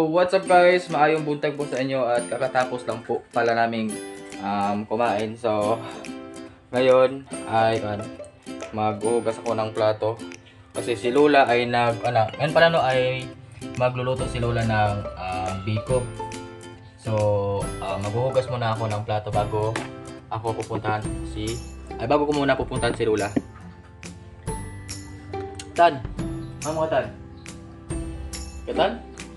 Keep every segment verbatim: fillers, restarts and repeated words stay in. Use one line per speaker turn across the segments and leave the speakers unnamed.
what's up guys? Maayong buntag po sa inyo at kakatapos lang po pala naming um, kumain. So, ngayon ay uh, maghuhugas ako ng plato. Kasi si Lola ay nag, ano, ngayon pala no ay magluluto si Lola ng uh, biko. So, uh, maghuhugas muna ako ng plato bago ako pupuntahan si, ay bago ko muna pupuntahan si Lola. Tan! Ano mga Tan? Tan?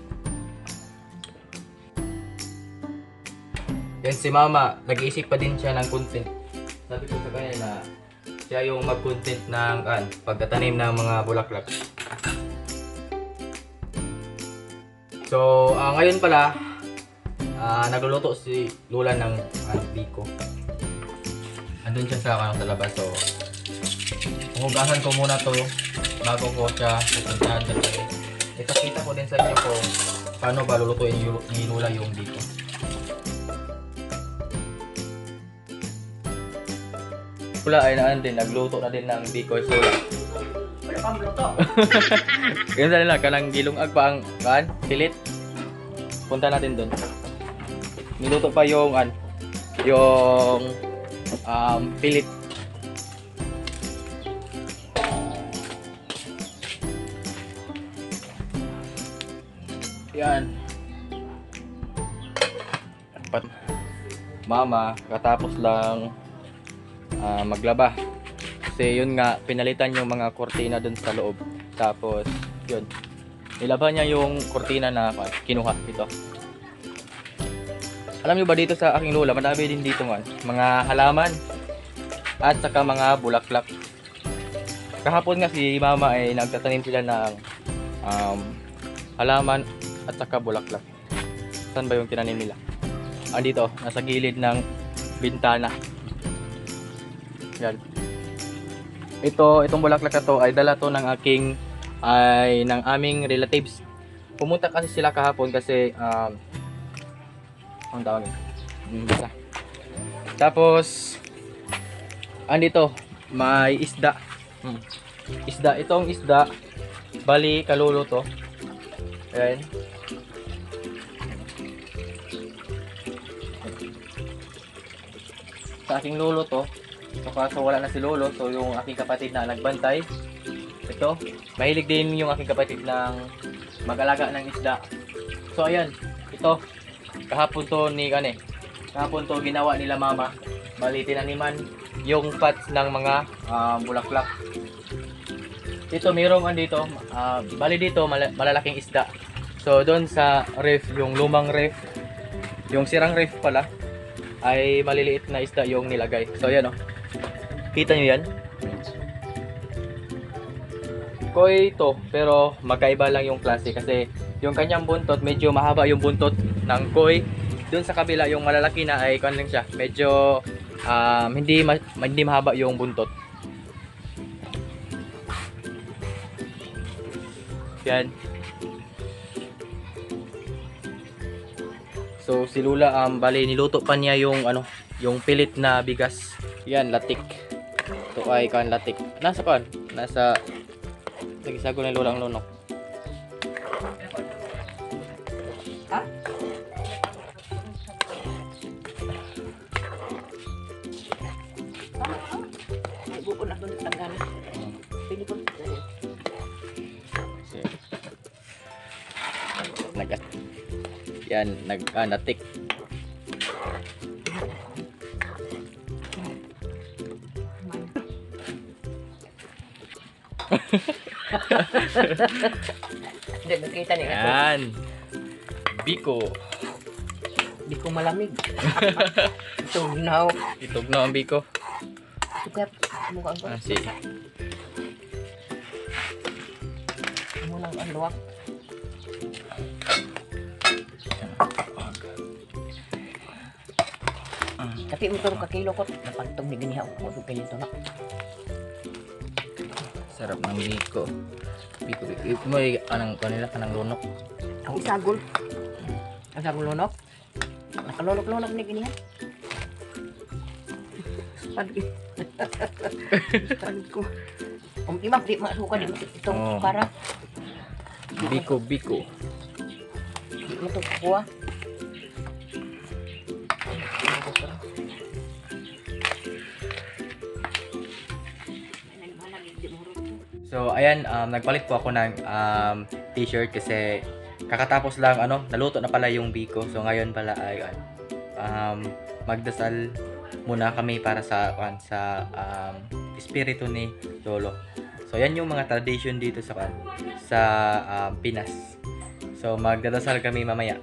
Yan si Mama, nag-iisip pa din siya ng content. Sabi ko sa kanya na siya yung mag-content ng kan, pagtatanim ng mga bulaklak. So, uh, ngayon pala, uh, nagluluto si Lola ng uh, biko. Andun siya sa, ano, sa labas. So, hugasan ko muna to bago ko siya pupuntahan kasi ipakita ko din sa inyo kung paano ba lulutuin ni Lola yung biko. Lola ay naan din, nagluto na din ng biko. So,
wala pang luto.
yun sa nila, kanang gilungag pa ang kan, silit. Punta natin dun. Niluto pa yung an, yung um, pilit. Yan. Mama, katapos lang uh, maglaba. Kasi yun nga, pinalitan yung mga kortina dun sa loob. Tapos, yun. Nilaban niya yung kortina na uh, kinuha dito. Alam nyo ba dito sa aking lola, madami din dito nga, mga halaman at saka mga bulaklak. Kahapon nga si Mama ay nagtatanim sila ng um, halaman at saka bulaklak. Saan ba yung tinanim nila? Andito, nasa gilid ng bintana. Yan. Ito, itong bulaklak na to ay dala to ng aking, ay ng aming relatives. Pumunta kasi sila kahapon kasi, um, ang tawag yun? Basta. Tapos, andito, may isda. Hmm. Isda, itong isda, bali kalulu to. Ayan. Sa aking lolo to. So kaso wala na si lolo, so yung aking kapatid na nagbantay. Ito, mahilig din yung aking kapatid ng mag-alaga ng isda. So ayan, ito. Kahapon to ni kane. Kahapon to ginawa nila Mama. Bali tinaniman yung pots ng mga uh, bulaklak. Dito mayroong andito, uh, bali dito mal malalaking isda. So doon sa ref, yung lumang ref, yung sirang ref pala, ay maliliit na isda yung nilagay. So yan oh. Kita nyo yan? Koi to, pero magkaiba lang yung klase kasi yung kanyang buntot, medyo mahaba yung buntot ng koi. Doon sa kabila yung malalaki na ay kan lang siya, medyo um, hindi, ma hindi mahaba yung buntot. Yan. So si Lola um, bali niluto pa niya yung ano, yung pilit na bigas. Yan, latik. Ito ay kan latik. Nasa kan? Nasa nagisago ni Lola ang lunok.
Ha? Ay, buko na doon tanggal. Pili ko.
Nagat. Yan, nag ah, natik.
Hindi, nakita niya.
Yan. Biko.
Hindi ko malamig. Tugnaw.
Itog na ang biko.
Ito, mukha ko.
Ah, si.
Muna ang luwak. Tapi mo turun ka kilo ko. Napagtog ni ganihaw ko. Ito kayo ito na.
Sarap ng biko. Biko, biko. Ito mo yung anang kanila, kanang lunok.
Ang isagol. Ang isagol lunok. Nakalunok-lunok ni ganihaw. Spad. Spad ko. Kung imak, di masuka. Di ito
Oh.
para.
Biko, biko.
Di matukuha.
So, ayan, um, nagpalit po ako ng um, t-shirt kasi kakatapos lang, ano, naluto na pala yung biko. So, ngayon pala ay um, magdasal muna kami para sa kan sa um, espiritu ni Lolo. So, yan yung mga tradition dito sa kan sa um, Pinas. So, magdadasal kami mamaya.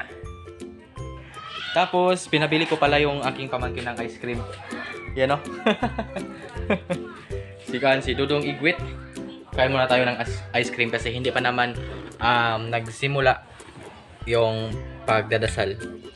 Tapos, pinabili ko pala yung aking pamangkin ng ice cream. Yan, no? si kan si Dudong Igwit. Kain muna tayo ng ice cream kasi hindi pa naman um, nagsimula yung pagdadasal.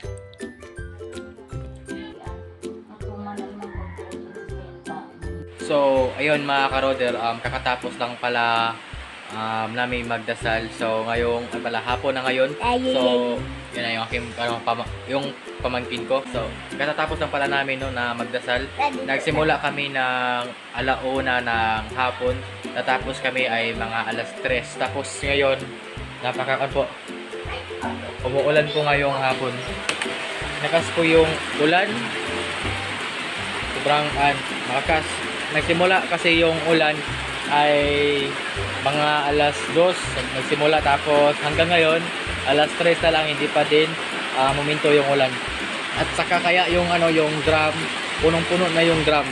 So, ayun mga karoder, um, kakatapos lang pala um, namin magdasal. So, ngayong, ay pala, hapon na ngayon. So, yun na yung aking, ano, pama, yung pamangkin ko. So, kakatapos lang pala namin no, na magdasal. Nagsimula kami ng alauna ng hapon. Natapos kami ay mga alas tres. Tapos ngayon, napakakan po. Umuulan po ngayong hapon. Nakas po yung ulan. Sobrang an, makakas. Nagsimula kasi yung ulan ay mga alas dos. Nagsimula tapos hanggang ngayon, alas tres na lang, hindi pa din uh, muminto yung ulan. At saka kaya yung ano yung drum, punong-puno na yung drum.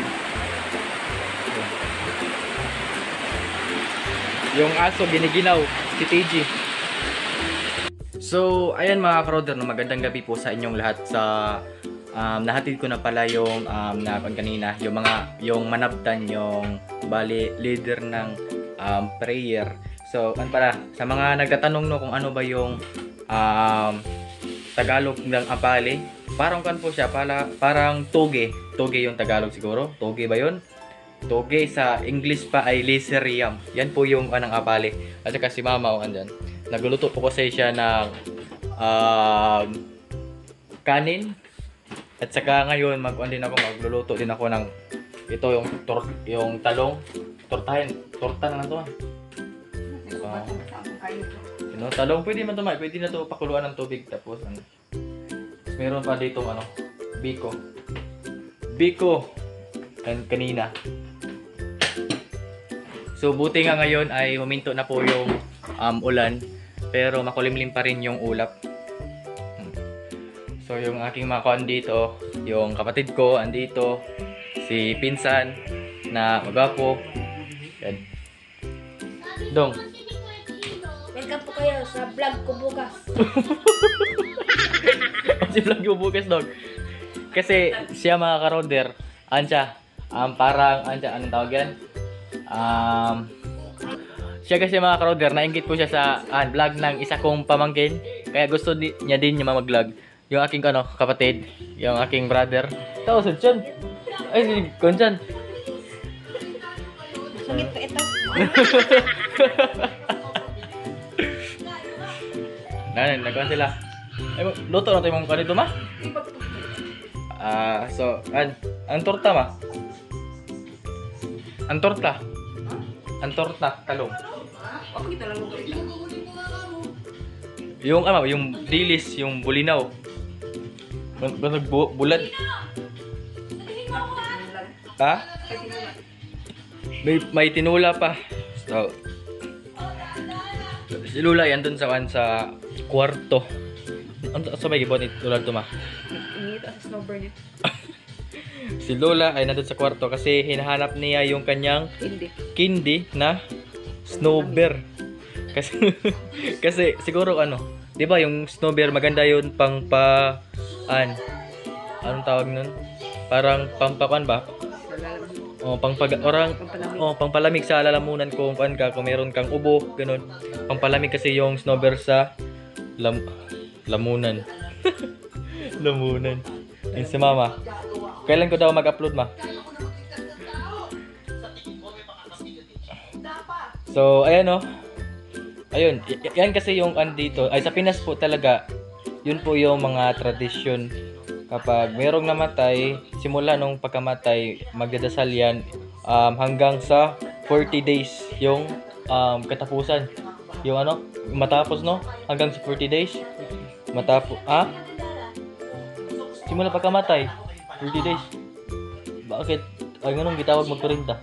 Yung aso giniginaw, si T G. So, ayan mga karoder, no, magandang gabi po sa inyong lahat. Sa um, nahatid ko na pala yung um, na kanina, yung mga yung manabtan, yung bali leader ng um, prayer. So, ano pala, sa mga nagtatanong no kung ano ba yung um, Tagalog ng apale, parang kan po siya, pala, parang toge. Toge yung Tagalog siguro. Toge ba yun? Toge sa English pa ay liserium. Yan po yung anong apale. At saka si Mama o andyan. Nagluluto po kasi siya ng um, kanin. At saka ngayon mag din ako magluluto din ako ng ito yung tor yung talong. Tortahin, torta na lang to. So, you know, talong pwede man to, ma. Pwede na to pakuluan ng tubig tapos ano. Tapos meron pa dito ano, biko. Biko and kanina. So, buti nga ngayon ay huminto na po yung um, ulan. Pero makulimlim pa rin yung ulap. So, yung aking mga kuwan dito, yung kapatid ko, andito. Si Pinsan, na magapo. Yan. Dong.
Welcome po kayo sa vlog ko bukas.
Si vlog ko bukas, Dong. Kasi siya mga karoder, ansya, um, parang, ansya, anong tawag yan? Um, siya kasi mga karoder, nainggit po siya sa ah, vlog ng isa kong pamangkin. Kaya gusto di, niya din yung mag-vlog. Yung aking ano, kapatid, yung aking brother. Tao, Sudjan. Ay, si Konjan.
Sungit pa ito.
Nanin, nagkawan sila. Ay, luto na tayo mong kanito, ma? Ah, uh, so, an, ang torta, ma? Ang torta. Ang torta, talong.
Okay talaga ko ito.
Yung ano, yung dilis, yung bulinaw. Basag bu bulan. Ha? May, may tinula pa. So, si Lula yan dun sa sa kwarto. Ano sa may gibon ito Lula tuma?
Ini ito sa snowbird ito.
Si Lola ay nandun sa kwarto kasi hinahanap niya yung kanyang
Hindi.
candy na snow bear. Kasi kasi siguro ano, 'di ba yung snow bear maganda yun pang pa an anong tawag nun? Parang pampakan ba? Oh, pang pag orang
Pampalamig.
oh, pangpalamig sa lalamunan kung kan ka kung meron kang ubo, ganun. Pangpalamig kasi yung snow bear sa lam lamunan. Lamunan. Yung si Mama. Kailan ko daw mag-upload, ma? So, ayan o. Ayun, y- yan kasi yung andito. Ay, sa Pinas po talaga, yun po yung mga tradisyon. Kapag merong namatay, simula nung pagkamatay, magdadasal yan um, hanggang sa forty days yung um, katapusan. Yung ano, matapos no, hanggang sa forty days. Matapo, ah? Simula pagkamatay, thirty days. Bakit? Ay, ganun, gitawag magkurinta.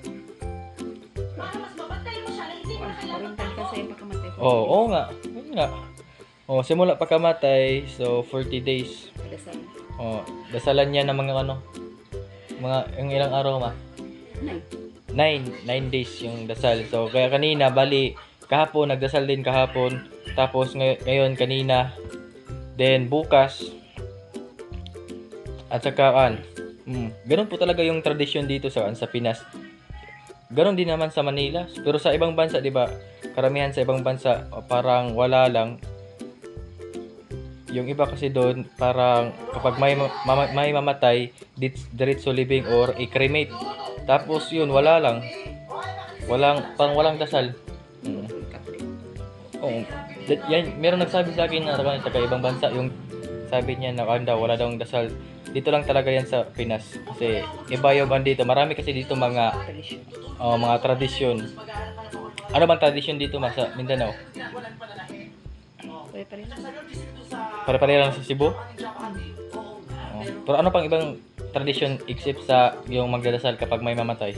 Parintan kasi yung pagkamatay ko.
Oo, oo nga. Oo nga. Oh, simula pagkamatay, so forty days.
Dasal.
Oh, dasalan niya ng mga ano, mga yung ilang araw ma?
Nay.
Nine, nine days yung dasal. So, kaya kanina, bali, kahapon, nagdasal din kahapon. Tapos, ngay- ngayon, kanina, then bukas, at saka, an, mm, ganun po talaga yung tradisyon dito sa, sa Pinas. Ganun din naman sa Manila. Pero sa ibang bansa, di ba, karamihan sa ibang bansa, o parang wala lang. Yung iba kasi doon, parang kapag may, ma- ma- may mamatay, dit- diretso living or i-cremate. Tapos yun, wala lang. Walang, parang walang dasal. Mm. Oo. Dat- Yan, meron nagsabi sa akin na taga taga ibang bansa, yung sabi niya na ano daw, wala daw dasal. Dito lang talaga yan sa Pinas. Kasi iba yung andito. Marami kasi dito mga
Tradisyon.
oh, mga tradisyon. Ano bang tradisyon dito ma sa Mindanao?
Pwede pa rin.
Pare-pare lang sa Cebu? Oh. Pero ano pang ibang tradisyon except sa yung magdadasal kapag may mamatay?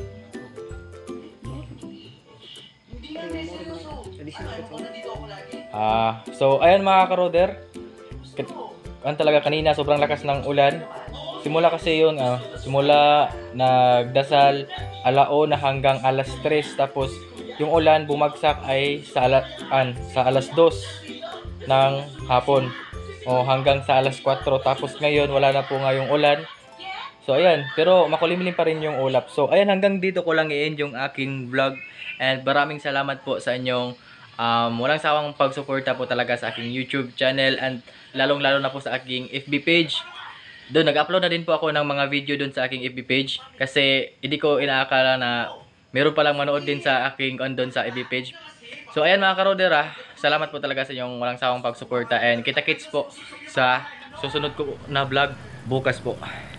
Tradisyon ko.
Ah, so ayan mga karoder. Kan talaga kanina sobrang lakas ng ulan. Simula kasi yun, ah, simula nagdasal alauna hanggang alas tres, tapos yung ulan bumagsak ay sa ala, an, sa alas dos ng hapon o hanggang sa alas kwatro, tapos ngayon wala na po ngayong ulan. So ayan, pero makulimlim pa rin yung ulap. So ayan, hanggang dito ko lang i-end yung aking vlog, and maraming salamat po sa inyong um, walang sawang pagsuporta po talaga sa aking YouTube channel, and lalong lalo na po sa aking F B page. Doon, nag-upload na din po ako ng mga video doon sa aking F B page, kasi hindi ko inaakala na meron palang manood din sa aking on doon sa F B page. So ayan mga karoder, ah, salamat po talaga sa inyong walang sawang pagsuporta, and kita-kits po sa susunod ko na vlog bukas po.